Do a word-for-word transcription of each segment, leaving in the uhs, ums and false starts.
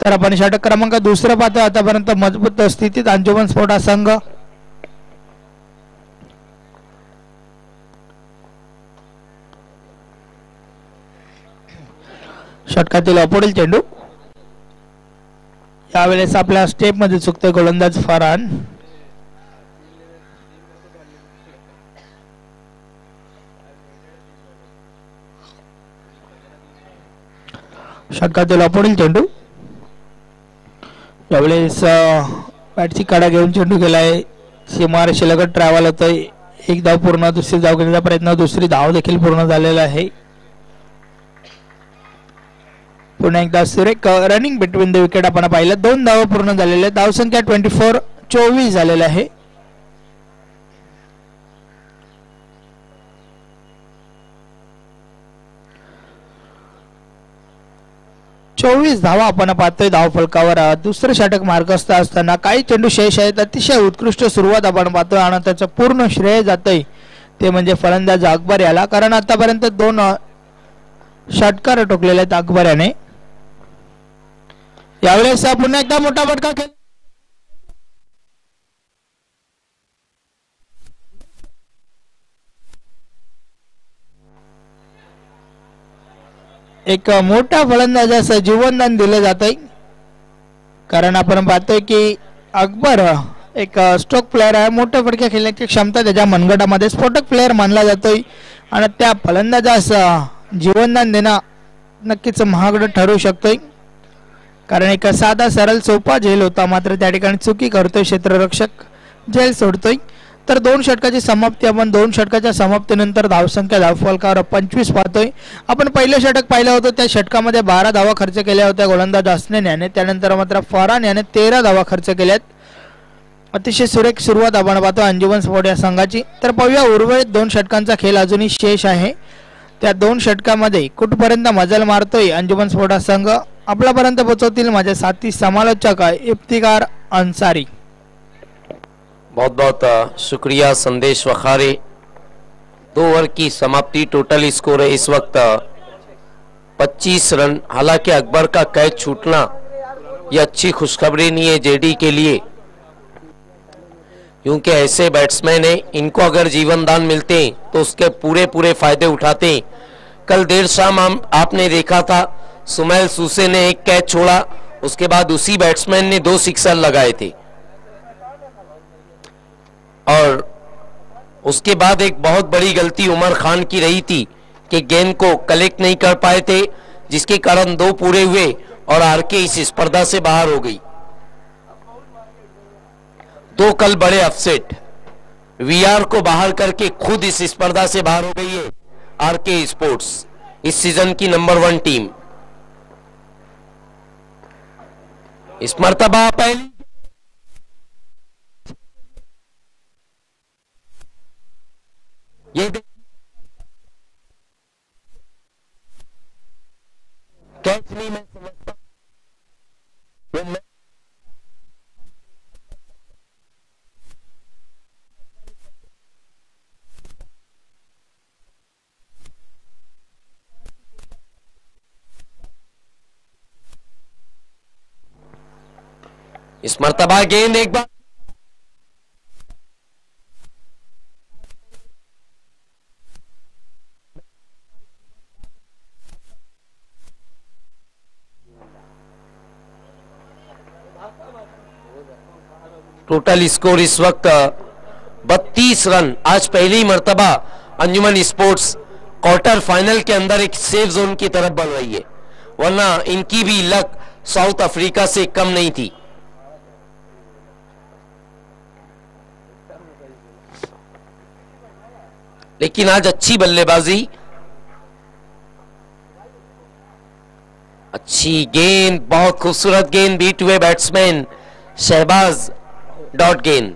तर आपण षटक क्रमांक दुसरा पाहतो आतापर्यंत मजबूत स्थितीत अंजुमन स्पोर्ट हा संघ. षटकातील अपुढील चेंडू यावेळेस आपल्या स्टेप मध्ये चुकते गोलंदाज फरहान. षटकातील अपुढील चेंडू यावेळेस बॅटची काढा घेऊन चेंडू गेलाय. सीमारेषेलगत ट्रॅव्हल होतोय. एक धाव पूर्ण, दुसरी धाव घेण्याचा प्रयत्न, दुसरी धाव देखील पूर्ण झालेला आहे. पुन्हा एकदा सुरेख रनिंग बिटवीन द विकेट आपण पाहिलं. दोन धावा पूर्ण झालेल्या आहेत. धावसंख्या ट्वेंटी फोर चोवीस झालेला आहे. चोवीस धावा आपण पाहतोय धाव फलकावर. दुसरं षटक मार्गस्थ असताना काही चेंडू शेष आहेत. अतिशय उत्कृष्ट सुरुवात आपण पाहतोय आणि त्याचं पूर्ण श्रेय जातंय ते म्हणजे फलंदाज अकबर याला, कारण आतापर्यंत दोन षटकार ठोकलेले आहेत अकबर याने. यावेळेस पुन्हा एकदा मोठा फटका खेळ. एक मोठा फलंदाजास जीवनदान दिले जात आहे, कारण आपण पाहतोय की अकबर एक स्ट्रोक प्लेअर आहे. मोठ्या फटक्या खेळण्याची क्षमता त्याच्या मनगटामध्ये स्फोटक प्लेअर मानला जातोय आणि त्या फलंदाजास जीवनदान देणं नक्कीच महागडं ठरू शकतोय, कारण एक साधा सरळ सोपा झेल होता मात्र त्या ठिकाणी चुकी करतोय क्षेत्ररक्षक, झेल सोडतोय. तर दोन षटकाची समाप्ती आपण दोन षटकाच्या समाप्तीनंतर धावसंख्या धावफलकावर पंचवीस पाहतोय. आपण पहिलं षटक पाहिलं होतं त्या षटकामध्ये बारा धावा खर्च केल्या होत्या गोलंदाज हसनैन याने. त्यानंतर मात्र फरहान याने तेरा धावा खर्च केल्यात. अतिशय सुरेख सुरुवात आपण पाहतो अंजुमन स्पोर्ट या संघाची. तर पाहूया उर्वरित दोन षटकांचा खेळ अजूनही शेष आहे. त्या दोन षटकामध्ये कुठपर्यंत मजल मारतोय अंजुमन स्पोर्ट संघ आपल्यापर्यंत पोहोचवतील माझे साथी समालोचक इफ्तिकार अंसारी. बहुत बहुत शुक्रिया संदेश वखारे. दो ओवर की समाप्ति. टोटल स्कोर है इस वक्त पच्चीस रन. हालांकि अकबर का कैच छूटना ये अच्छी खुशखबरी नहीं है जेडी के लिए, क्योंकि ऐसे बैट्समैन हैं इनको अगर जीवन दान मिलते हैं तो उसके पूरे पूरे फायदे उठाते हैं. कल देर शाम आपने देखा था सुमैल सूसे ने एक कैच छोड़ा, उसके बाद उसी बैट्समैन ने दो सिक्सर लगाए थे और उसके बाद एक बहुत बड़ी गलती उमर खान की रही थी कि गेंद को कलेक्ट नहीं कर पाए थे, जिसके कारण दो पूरे हुए और आरके इस स्पर्धा से बाहर हो गई. दो कल बड़े अपसेट. वीआर को बाहर करके खुद इस स्पर्धा से बाहर हो गई है आरके स्पोर्ट्स, इस सीजन की नंबर वन टीम. इस मर्तबा पहली ये कैच नहीं मैं समझता वो मैं इस मर्तबा गेंद एक बार टोटल स्कोर इस वक्त बत्तीस रन. आज पहली मर्तबा अंजुमन स्पोर्ट्स क्वार्टर फाइनल के अंदर एक सेफ जोन की तरफ बढ़ रही है, वरना इनकी भी लक साउथ अफ्रीका से कम नहीं थी. लेकिन आज अच्छी बल्लेबाजी, अच्छी गेंद, बहुत खूबसूरत गेंद, बीट हुए बैट्समैन शहबाज डॉट गेंद.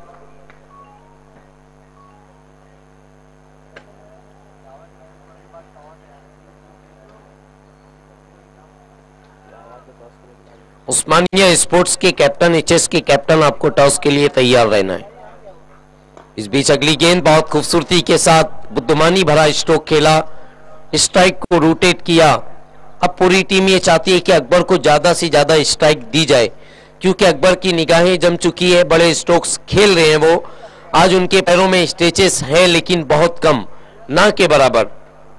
उस्मानिया स्पोर्ट्स के कैप्टन, एचएस के कैप्टन, आपको टॉस के लिए तैयार रहना है. इस बीच अगली गेंद बहुत खूबसूरती के साथ बुद्धिमानी भरा स्ट्रोक खेला, स्ट्राइक को रोटेट किया अब पूरी टीम ये चाहती है कि अकबर को ज्यादा से ज्यादा स्ट्राइक दी जाए, क्योंकि अकबर की निगाहें जम चुकी है। बड़े स्ट्रोक्स खेल रहे हैं वो। आज उनके पैरों में स्ट्रेचेस हैं लेकिन बहुत कम, ना के बराबर।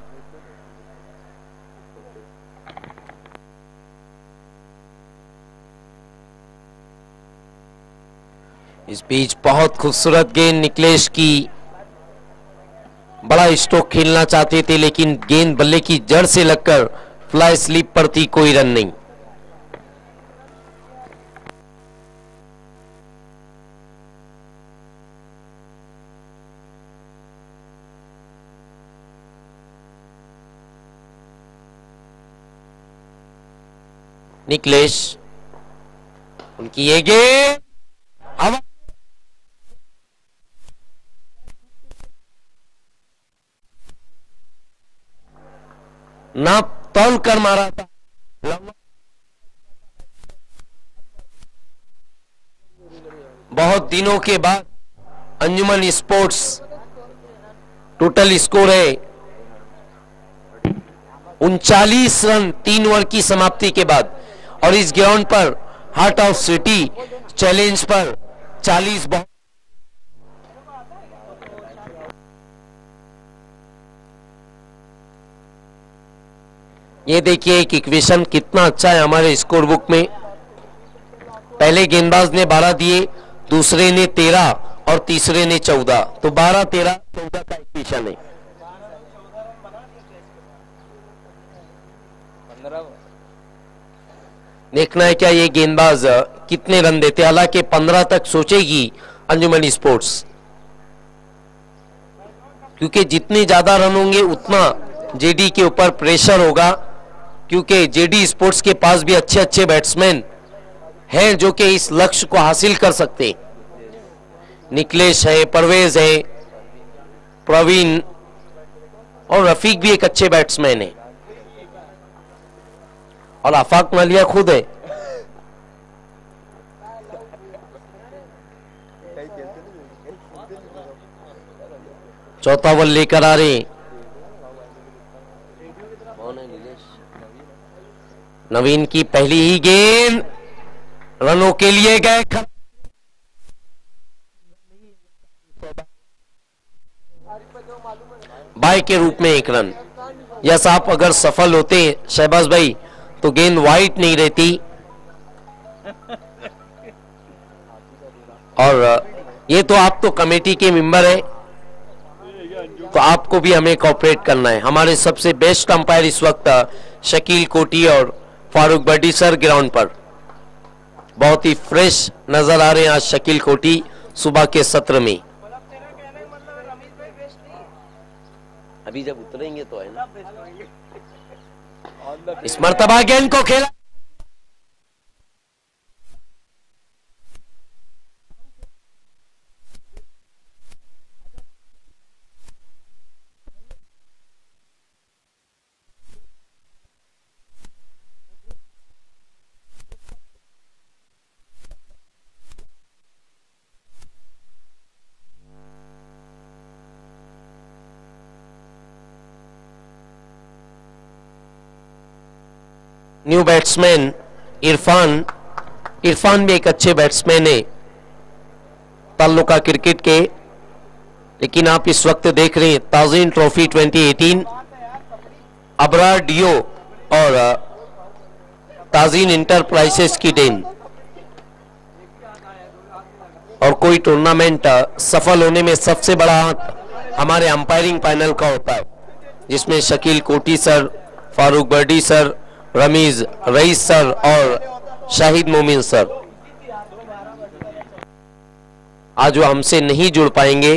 इस बीच बहुत खूबसूरत गेंद निकलेश की। बड़ा स्ट्रोक खेलना चाहते थे लेकिन गेंद बल्ले की जड़ से लगकर फ्लाई स्लिप पर थी, कोई रन नहीं। निकलेश, उनकी ये गेंद हवा ना तौल कर मारा था। बहुत दिनों के बाद अंजुमन स्पोर्ट्स टोटल स्कोर है उनचालीस रन तीन ओवर की समाप्ति के बाद, और इस ग्राउंड पर हार्ट ऑफ सिटी चैलेंज पर चालीस बॉल। ये देखिए एक इक्वेशन कितना अच्छा है हमारे स्कोर बुक में। पहले गेंदबाज ने बारह दिए, दूसरे ने तेरह और तीसरे ने चौदह, तो बारह तेरह चौदह का इक्वेशन है। देखना है क्या ये गेंदबाज कितने रन देते। हालांकि पंद्रह तक सोचेगी अंजुमन स्पोर्ट्स, क्योंकि जितने ज्यादा रन होंगे उतना जेडी के ऊपर प्रेशर होगा, क्योंकि जेडी स्पोर्ट्स के पास भी अच्छे अच्छे बैट्समैन हैं जो कि इस लक्ष्य को हासिल कर सकते। निकलेश है, परवेज है, प्रवीण और रफीक भी एक अच्छे बैट्समैन है, और आफाक मालिया खुद है। चौथा बॉल लेकर आ रहे नवीन की पहली ही गेंद रनों के लिए गए। बाई के रूप में एक रन। यस, आप अगर सफल होते शहबाज भाई तो गेंद वाइट नहीं रहती, और ये तो आप तो कमेटी के मेंबर है, तो आपको भी हमें कोऑपरेट करना है। हमारे सबसे बेस्ट अंपायर इस वक्त शकील कोटी और फारूक बर्डी सर ग्राउंड पर बहुत ही फ्रेश नजर आ रहे हैं आज शकील कोटी सुबह के सत्र में। अभी जब उतरेंगे तो है ना। इस मर्तबा गेंद को खेला न्यू बैट्समैन इरफान। इरफान भी एक अच्छे बैट्समैन है ताल्लुका क्रिकेट के, लेकिन आप इस वक्त देख रहे हैं Tajeen trophy twenty eighteen Abrar डियो और ताजीन इंटरप्राइजेस की टीम, और कोई टूर्नामेंट सफल होने में सबसे बड़ा हाथ हमारे अंपायरिंग पैनल का होता है, जिसमें Shakeel Koti sir, Farooq Bardi sir, Rameez Rais sir और शाहिद मोमिन सर। आज वो हमसे नहीं जुड़ पाएंगे।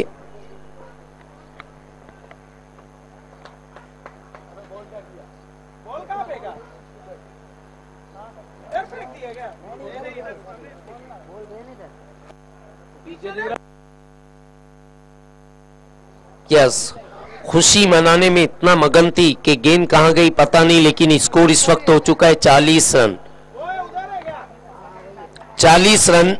यस, खुशी मनाने में इतना मगन थी कि गेंद कहां गई पता नहीं, लेकिन स्कोर इस वक्त हो चुका है चालीस रन। चालीस रन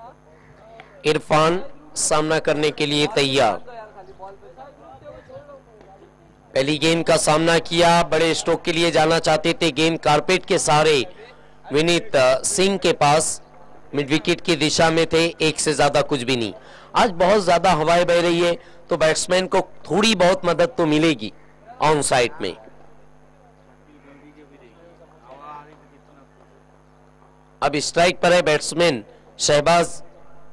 इरफान सामना करने के लिए तैयार। पहली गेंद का सामना किया, बड़े स्ट्रोक के लिए जाना चाहते थे, गेंद कारपेट के सहारे विनीत सिंह के पास मिड विकेट की दिशा में थे, एक से ज्यादा कुछ भी नहीं। आज बहुत ज्यादा हवाएं बह रही है तो बैट्समैन को थोड़ी बहुत मदद तो मिलेगी ऑन साइड में। अब स्ट्राइक पर है बैट्समैन शहबाज,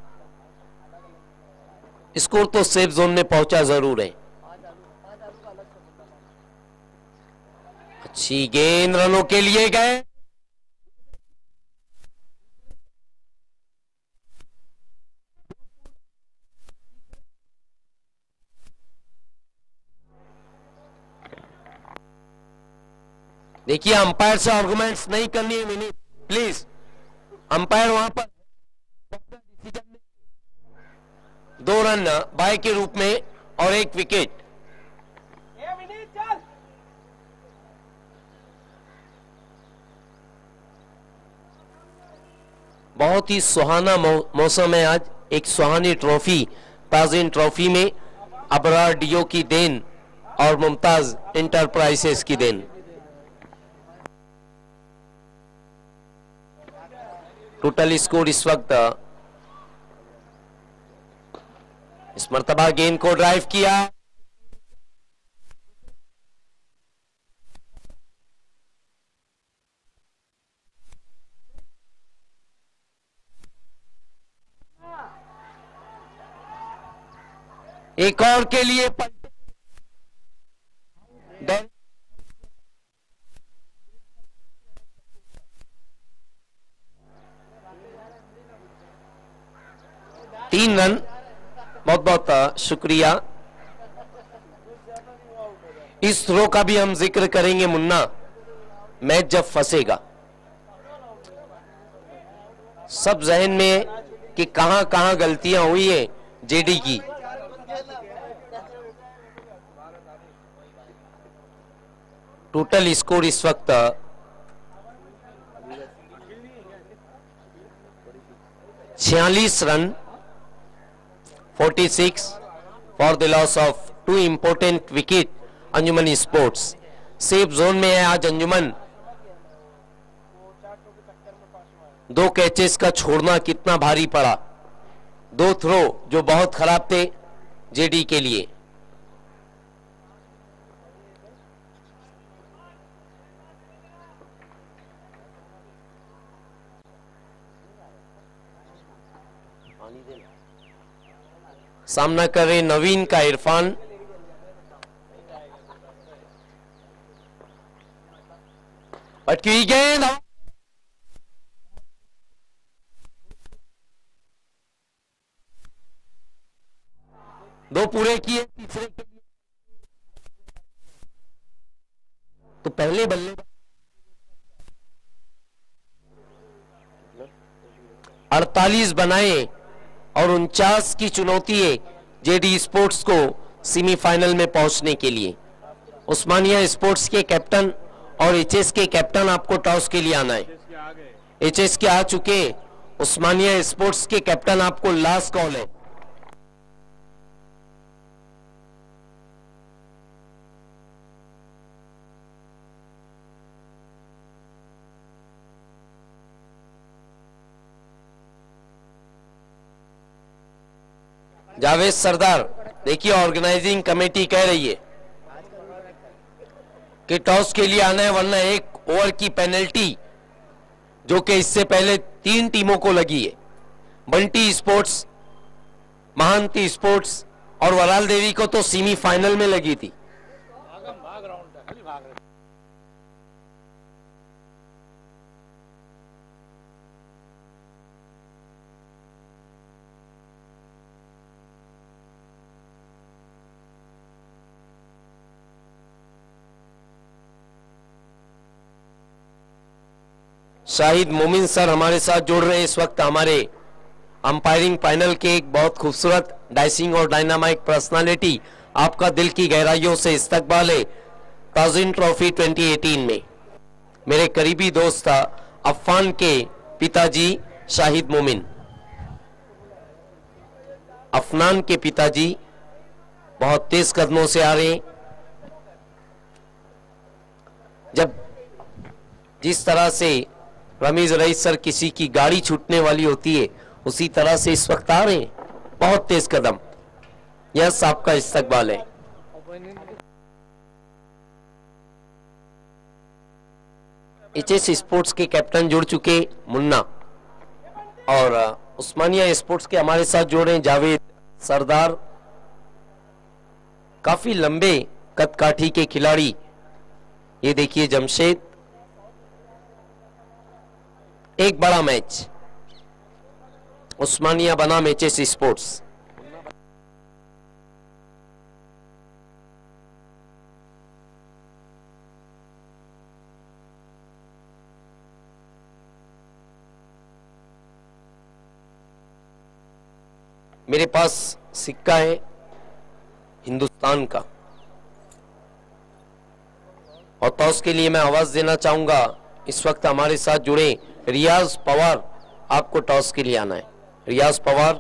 स्कोर तो सेफ जोन में पहुंचा जरूर है। अच्छी गेंद, रनों के लिए गए। देखिए अंपायर से आर्गुमेंट्स नहीं करनी है मिनी, प्लीज। अंपायर वहां पर दो रन बाय के रूप में और एक विकेट। बहुत ही सुहाना मौसम है आज, एक सुहानी ट्रॉफी ताजीन ट्रॉफी में अबरार डीओ की देन और मुमताज इंटरप्राइजेस की देन। टोटल स्कोर इस वक्त, इस मर्तबा गेंद को ड्राइव किया, एक और के लिए तीन रन। बहुत बहुत शुक्रिया। इस थ्रो का भी हम जिक्र करेंगे मुन्ना, मैच जब फंसेगा। सब जहन में कि कहां कहां गलतियां हुई है जेडी की। टोटल स्कोर इस वक्त छियालीस रन, छियालीस for the loss of two important wicket. Anjuman sports safe zone में है आज अंजुमन। दो कैचेस का छोड़ना कितना भारी पड़ा, दो थ्रो जो बहुत खराब थे जेडी के लिए। सामना कर रहे नवीन का इरफान। पटकी गेंद, दो पूरे किए, तीसरे के लिए तो पहले बल्ले अड़तालीस बनाए और उनचास की चुनौती है जेडी स्पोर्ट्स को सेमीफाइनल में पहुंचने के लिए। उस्मानिया स्पोर्ट्स के कैप्टन और एचएस के कैप्टन आपको टॉस के लिए आना है। एचएस के आ चुके, उस्मानिया स्पोर्ट्स के कैप्टन आपको लास्ट कॉल है। जावेद सरदार, देखिए ऑर्गेनाइजिंग कमेटी कह रही है कि टॉस के लिए आना है, वरना एक ओवर की पेनल्टी जो कि इससे पहले तीन टीमों को लगी है। बंटी स्पोर्ट्स, महांती स्पोर्ट्स और वराल देवी को तो सेमीफाइनल में लगी थी। शाहिद मोमिन सर हमारे साथ जुड़ रहे हैं इस वक्त। हमारे अंपायरिंग पैनल के एक बहुत खूबसूरत डाइसिंग और डायनामाइक पर्सनालिटी, आपका दिल की गहराइयों से इस्तकबाल है ताज़ीन ट्रॉफी ट्वेंटी एटीन में। मेरे करीबी दोस्त अफान के पिताजी शाहिद मोमिन। अफनान के पिताजी बहुत तेज कदमों से आ रहे हैं। जब जिस तरह से रमीज रईस सर किसी की गाड़ी छूटने वाली होती है, उसी तरह से इस वक्त आ रहे हैं, बहुत तेज कदम। यस, आपका इस्तकबाल है। एचएस स्पोर्ट्स के कैप्टन जुड़ चुके मुन्ना, और उस्मानिया स्पोर्ट्स के हमारे साथ जुड़ रहे हैं जावेद सरदार। काफी लंबे कद काठी के खिलाड़ी। ये देखिए जमशेद। एक बड़ा मैच उस्मानिया बनाम एचएस स्पोर्ट्स। मेरे पास सिक्का है हिंदुस्तान का, और टॉस के लिए मैं आवाज देना चाहूंगा। इस वक्त हमारे साथ जुड़े रियाज पवार, आपको टॉस के लिए आना है। रियाज पवार,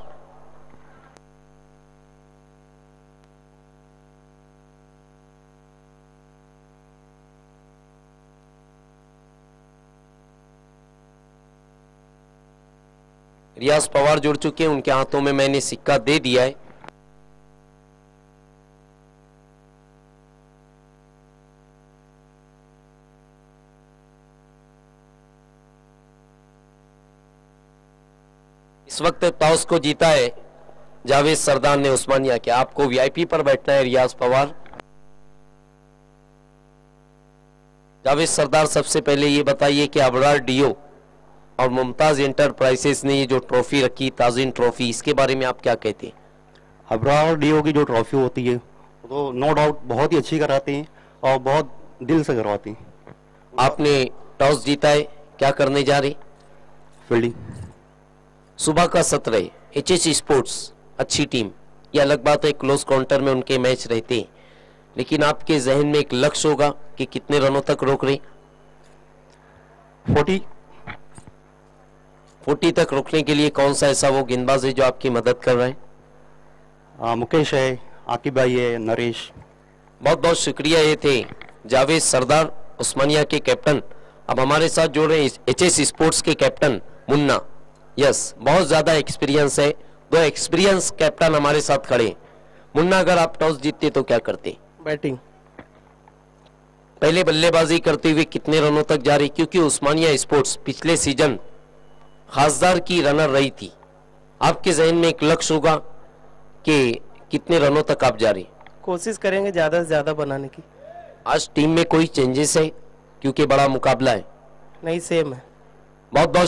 रियाज पवार जुड़ चुके हैं, उनके हाथों में मैंने सिक्का दे दिया है। इस वक्त टॉस को जीता है जावेद सरदार ने उस्मानिया के। आपको वीआईपी पर बैठना है रियाज पवार। जावेद सरदार, सबसे पहले ये बताइए कि अबरार डीओ और मुमताज एंटरप्राइजेस ने ये जो ट्रॉफी रखी, ताजीन ट्रॉफी, इसके बारे में आप क्या कहते हैं? अबरार डीओ की जो ट्रॉफी होती है तो नो डाउट बहुत ही अच्छी कराते हैं और बहुत दिल से करवाते हैं। आपने टॉस जीता है, क्या करने जा रहे? फील्डिंग। सुबह का सत्र है, एचएस स्पोर्ट्स अच्छी टीम, ये अलग बात है क्लोज काउंटर में उनके मैच रहते हैं, लेकिन आपके जहन में एक लक्ष्य होगा कि कितने रनों तक रोक रहे? फोर्टी फोर्टी तक रोकने के लिए कौन सा ऐसा वो गेंदबाज है जो आपकी मदद कर रहा है? आ, मुकेश है, आकिब भाई है, नरेश। बहुत बहुत शुक्रिया। ये थे जावेद सरदार, उस्मानिया के कैप्टन। अब हमारे साथ जुड़ रहे हैं एचएस स्पोर्ट्स के कैप्टन मुन्ना। यस, बहुत ज्यादा एक्सपीरियंस है, दो एक्सपीरियंस कैप्टन हमारे साथ खड़े। मुन्ना, अगर आप टॉस जीतते तो क्या करते? बैटिंग। पहले बल्लेबाजी करते हुए कितने रनों तक जा रही? क्योंकि उस्मानिया स्पोर्ट्स पिछले सीजन खासदार की रनर रही थी, आपके जहन में एक लक्ष्य होगा कि कितने रनों तक आप जा रही? कोशिश करेंगे ज्यादा से ज्यादा बनाने की। आज टीम में कोई चेंजेस है क्योंकि बड़ा मुकाबला है? नहीं, सेम है। बहुत बहुत